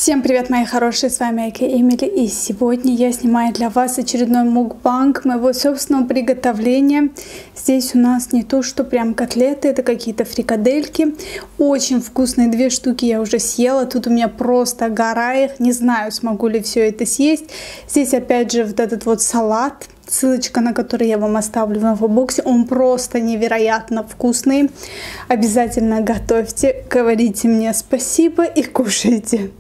Всем привет, мои хорошие, с вами Айка Эмили, и сегодня я снимаю для вас очередной мукбанг моего собственного приготовления. Здесь у нас не то, что прям котлеты, это какие-то фрикадельки. Очень вкусные, 2 штуки я уже съела, тут у меня просто гора их, не знаю, смогу ли все это съесть. Здесь опять же вот этот вот салат, ссылочка на который я вам оставлю в инфобоксе, он просто невероятно вкусный. Обязательно готовьте, говорите мне спасибо и кушайте.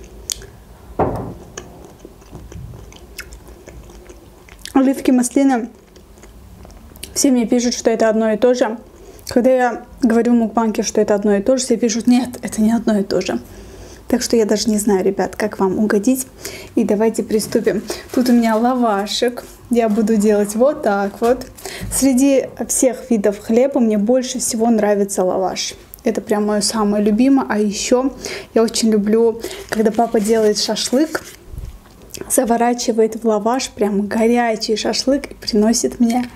Оливки, маслины. Все мне пишут, что это одно и то же. Когда я говорю в мукбанге, что это одно и то же, все пишут, нет, это не одно и то же. Так что я даже не знаю, ребят, как вам угодить. И давайте приступим. Тут у меня лавашек. Я буду делать вот так вот. Среди всех видов хлеба мне больше всего нравится лаваш. Это прям мое самое любимое. А еще я очень люблю, когда папа делает шашлык, заворачивает в лаваш прям горячий шашлык и приносит мне.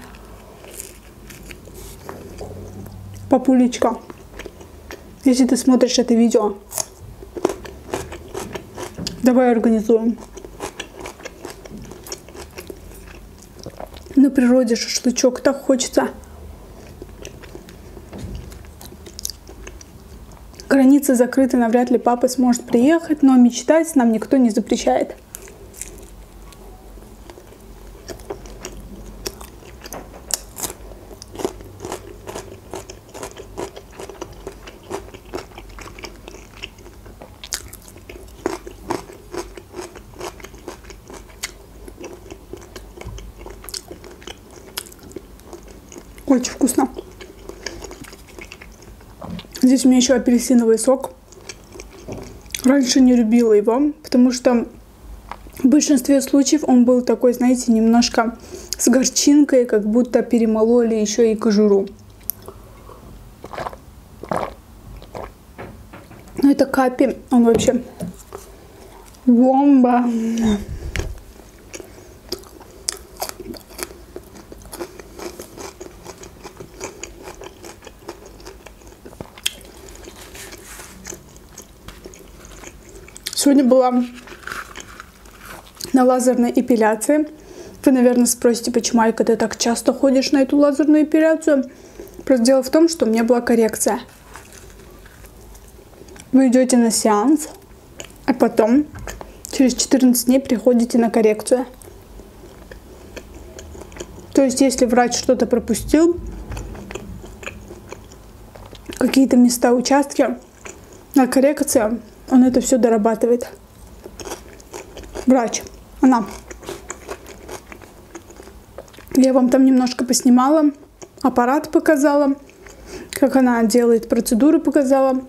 Папулечка, если ты смотришь это видео, давай организуем на природе шашлычок, так хочется. Границы закрыты, навряд ли папа сможет приехать, но мечтать нам никто не запрещает. Очень вкусно. Здесь у меня еще апельсиновый сок. Раньше не любила его, потому что в большинстве случаев он был такой, знаете, немножко с горчинкой, как будто перемололи еще и кожуру. Но это капи, он вообще бомба. Сегодня была на лазерной эпиляции. Вы, наверное, спросите, почему, Айка, ты так часто ходишь на эту лазерную эпиляцию? Просто дело в том, что у меня была коррекция. Вы идете на сеанс, а потом через 14 дней приходите на коррекцию. То есть, если врач что-то пропустил, какие-то места, участки, на коррекция, он это все дорабатывает. Врач, она. Я вам там немножко поснимала, аппарат показала, как она делает процедуры, показала.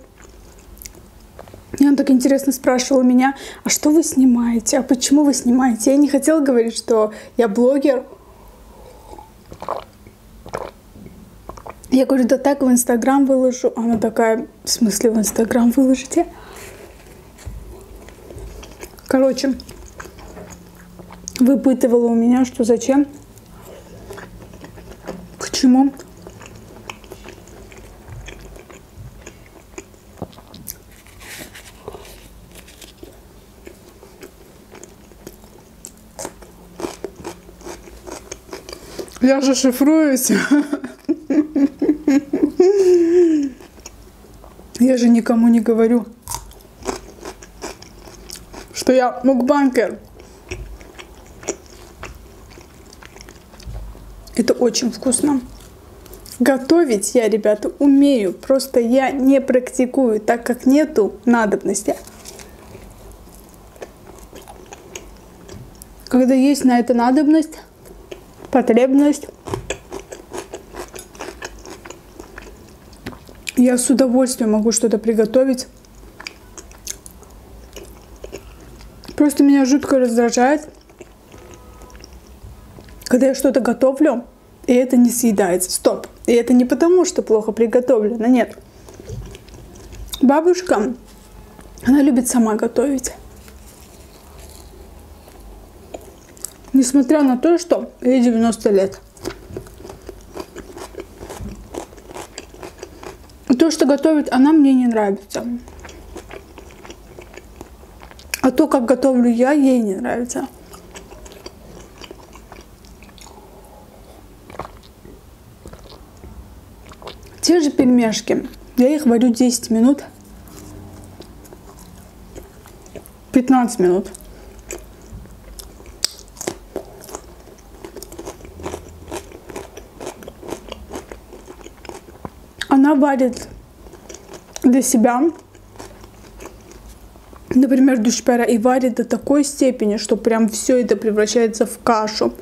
И он так интересно спрашивал меня, а что вы снимаете, а почему вы снимаете? Я не хотела говорить, что я блогер. Я говорю, да так, в Инстаграм выложу. Она такая, в смысле в Инстаграм выложите? Короче, выпытывала у меня, что зачем, почему. Я же шифруюсь. Я же никому не говорю, что я мукбангер. Это очень вкусно. Готовить я, ребята, умею. Просто я не практикую, так как нету надобности. Когда есть на это надобность, потребность, я с удовольствием могу что-то приготовить. Просто меня жутко раздражает, когда я что-то готовлю, и это не съедается. Стоп! И это не потому, что плохо приготовлено, нет. Бабушка, она любит сама готовить. Несмотря на то, что ей 90 лет. То, что готовит она, мне не нравится. А то, как готовлю я, ей не нравится. Те же пельмешки. Я их варю 10 минут. 15 минут. Она варит для себя, например, душпера, и варит до такой степени, что прям все это превращается в кашу.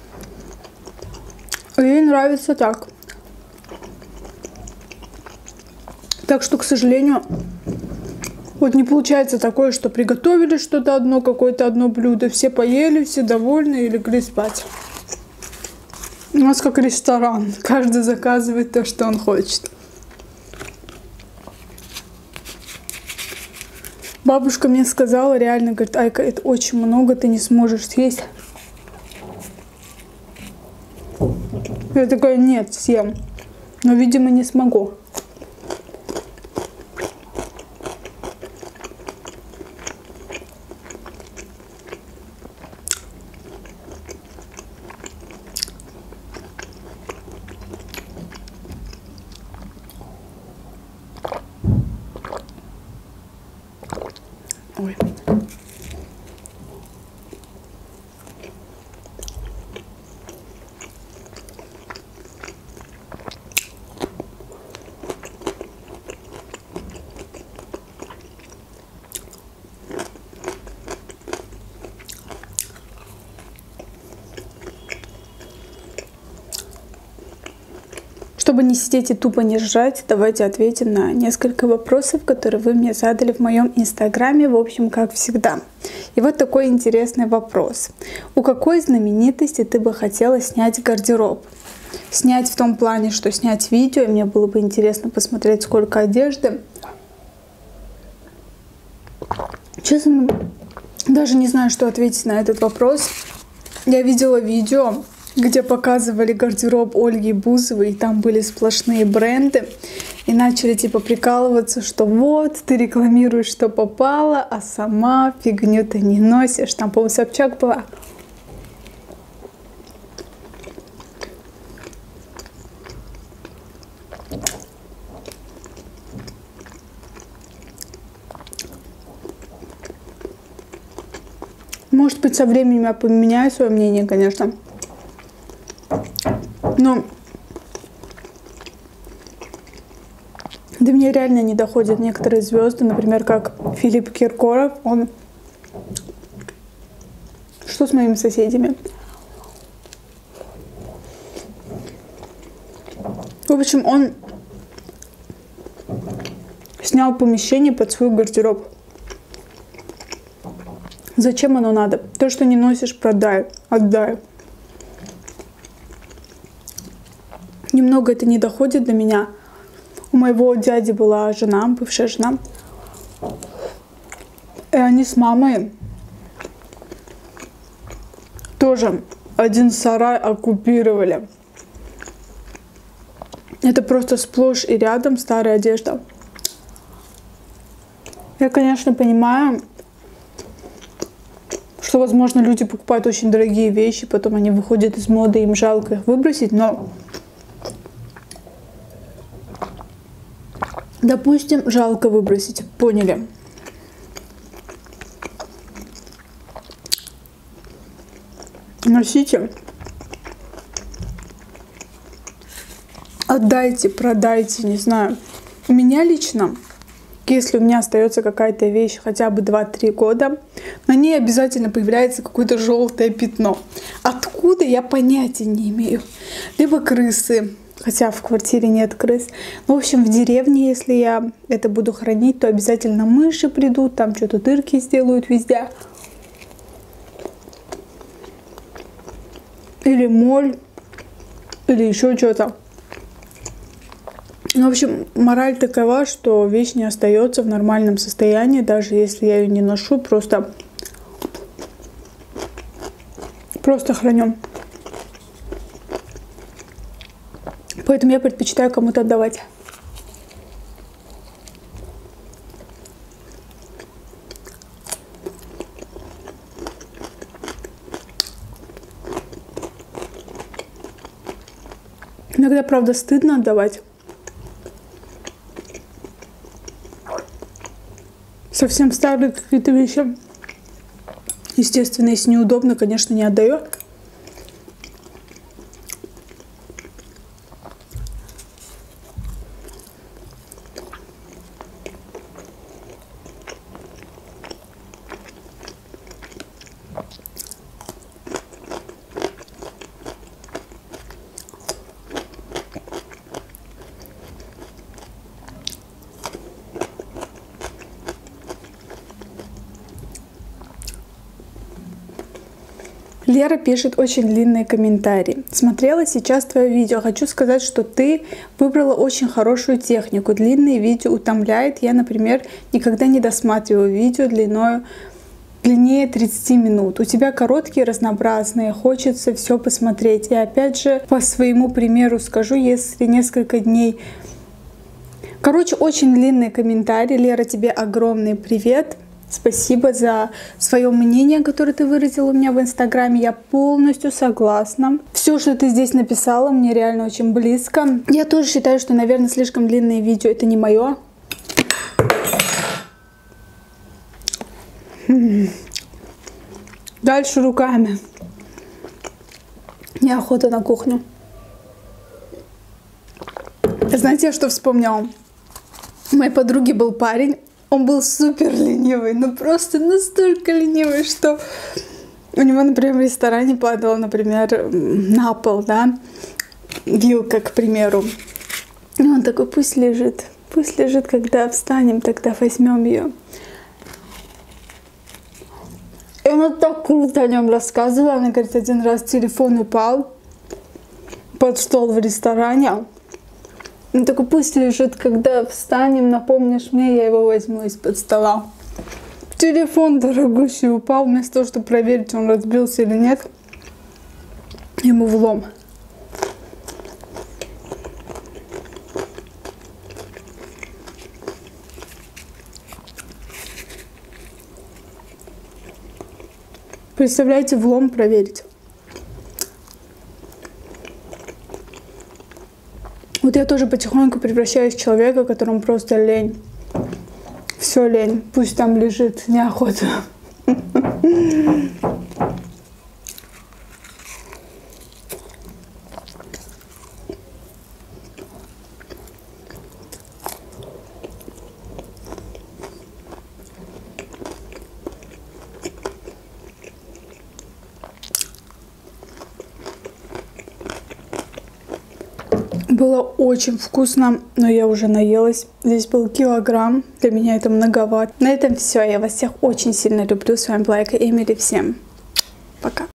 Ей нравится так. Так что, к сожалению, вот не получается такое, что приготовили что-то одно, какое-то одно блюдо, все поели, все довольны и легли спать. У нас как ресторан, каждый заказывает то, что он хочет. Бабушка мне сказала, реально, говорит: Айка, это очень много, ты не сможешь съесть. Я такая: нет, съем. Но, видимо, не смогу. Ой. Чтобы не сидеть и тупо не жрать, давайте ответим на несколько вопросов, которые вы мне задали в моем инстаграме, в общем, как всегда. И вот такой интересный вопрос. У какой знаменитости ты бы хотела снять гардероб? Снять в том плане, что снять видео, и мне было бы интересно посмотреть, сколько одежды. Честно, даже не знаю, что ответить на этот вопрос. Я видела видео, где показывали гардероб Ольги Бузовой, и там были сплошные бренды, и начали типа прикалываться, что вот, ты рекламируешь, что попало, а сама фигню ты не носишь. Там, по-моему, Собчак была. Может быть, со временем я поменяю свое мнение, конечно. Но до меня реально не доходят некоторые звезды, например, как Филипп Киркоров. Он... Что с моими соседями? В общем, он снял помещение под свой гардероб. Зачем оно надо? То, что не носишь, продай, отдай. Немного это не доходит до меня. У моего дяди была жена, бывшая жена. И они с мамой тоже один сарай оккупировали. Это просто сплошь и рядом старая одежда. Я, конечно, понимаю, что, возможно, люди покупают очень дорогие вещи, потом они выходят из моды, им жалко их выбросить, но... Допустим, жалко выбросить. Поняли. Носите. Отдайте, продайте, не знаю. У меня лично, если у меня остается какая-то вещь хотя бы 2-3 года, на ней обязательно появляется какое-то желтое пятно. Откуда, я понятия не имею. Либо крысы. Хотя в квартире нет крыс. В общем, в деревне, если я это буду хранить, то обязательно мыши придут, там что-то дырки сделают везде. Или моль, или еще что-то. В общем, мораль такова, что вещь не остается в нормальном состоянии, даже если я ее не ношу, просто храню. Поэтому я предпочитаю кому-то отдавать. Иногда, правда, стыдно отдавать. Совсем старые какие-то вещи. Естественно, если неудобно, конечно, не отдаю. Лера пишет очень длинные комментарии. Смотрела сейчас твое видео. Хочу сказать, что ты выбрала очень хорошую технику. Длинные видео утомляет. Я, например, никогда не досматриваю видео длиннее 30 минут. У тебя короткие, разнообразные. Хочется все посмотреть. И опять же, по своему примеру скажу, если несколько дней... Короче, очень длинные комментарии. Лера, тебе огромный привет. Спасибо за свое мнение, которое ты выразила у меня в Инстаграме. Я полностью согласна. Все, что ты здесь написала, мне реально очень близко. Я тоже считаю, что, наверное, слишком длинные видео — это не мое. Дальше руками. Неохота на кухню. Знаете, я что вспомнила? У моей подруги был парень. Он был супер ленивый, ну просто настолько ленивый, что у него, например, в ресторане падала, например, на пол, да, вилка, к примеру. И он такой: пусть лежит, когда встанем, тогда возьмем ее. И она так круто о нем рассказывала. Она говорит, один раз телефон упал под стол в ресторане. Он такой: пусть лежит, когда встанем, напомнишь мне, я его возьму из-под стола. Телефон дорогущий упал, вместо того, чтобы проверить, он разбился или нет, ему влом. Представляете, влом проверить. Вот я тоже потихоньку превращаюсь в человека, которому просто лень. Все лень. Пусть там лежит, неохота. Было очень вкусно, но я уже наелась. Здесь был килограмм. Для меня это многовато. На этом все. Я вас всех очень сильно люблю. С вами была Эмили. Всем пока.